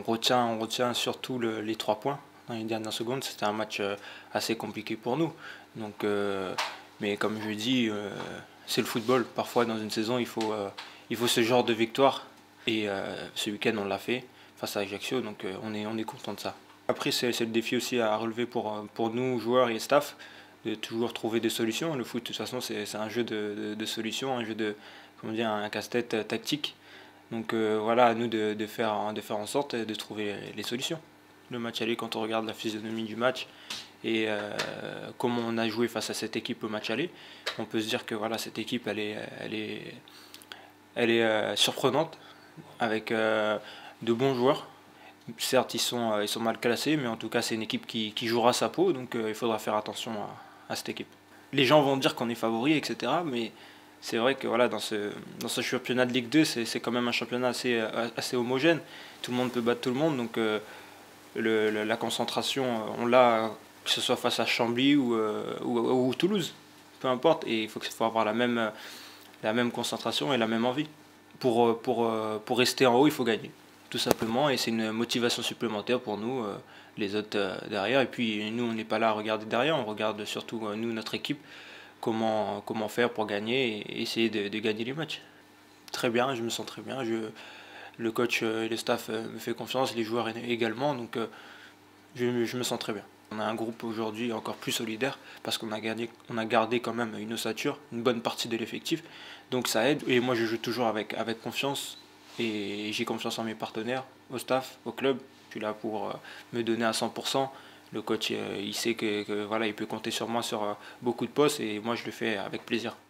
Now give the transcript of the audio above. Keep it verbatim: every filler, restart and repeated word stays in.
retient, on retient surtout le, les trois points dans les dernières secondes. C'était un match euh, assez compliqué pour nous. Donc, euh, mais comme je dis, euh, c'est le football. Parfois, dans une saison, il faut, euh, il faut ce genre de victoire. Et euh, ce week-end, on l'a fait face à Ajaccio. Donc, euh, on est, on est content de ça. Après, c'est le défi aussi à relever pour, pour nous, joueurs et staff, de toujours trouver des solutions. Le foot, de toute façon, c'est un jeu de, de, de solutions, un jeu de, comment dire, un casse-tête tactique. Donc euh, voilà, à nous de, de, faire, de faire en sorte de trouver les solutions. Le match aller, quand on regarde la physionomie du match et euh, comment on a joué face à cette équipe au match aller, on peut se dire que voilà, cette équipe, elle est, elle est, elle est euh, surprenante, avec euh, de bons joueurs. Certes, ils sont, ils sont mal classés, mais en tout cas, c'est une équipe qui, qui jouera sa peau, donc euh, il faudra faire attention à, à cette équipe. Les gens vont dire qu'on est favori, et cetera, mais c'est vrai que voilà, dans, ce, dans ce championnat de Ligue deux, c'est quand même un championnat assez, assez homogène. Tout le monde peut battre tout le monde, donc euh, le, le, la concentration, on l'a, que ce soit face à Chambly ou, euh, ou, ou Toulouse, peu importe, et il faut, faut avoir la même, la même concentration et la même envie. Pour, pour, pour rester en haut, il faut gagner, tout simplement, et c'est une motivation supplémentaire pour nous, euh, les autres euh, derrière. Et puis nous, on n'est pas là à regarder derrière, on regarde surtout, euh, nous, notre équipe, comment, comment faire pour gagner et essayer de, de gagner les matchs. Très bien, je me sens très bien. Je, le coach et le staff me fait confiance, les joueurs également, donc euh, je, je me sens très bien. On a un groupe aujourd'hui encore plus solidaire parce qu'on a gardé, on a gardé quand même une ossature, une bonne partie de l'effectif. Donc ça aide. Et moi je joue toujours avec, avec confiance et j'ai confiance en mes partenaires, au staff, au club. Je suis là pour me donner à cent pour cent. Le coach il sait que, que voilà, il peut compter sur moi sur beaucoup de postes et moi je le fais avec plaisir.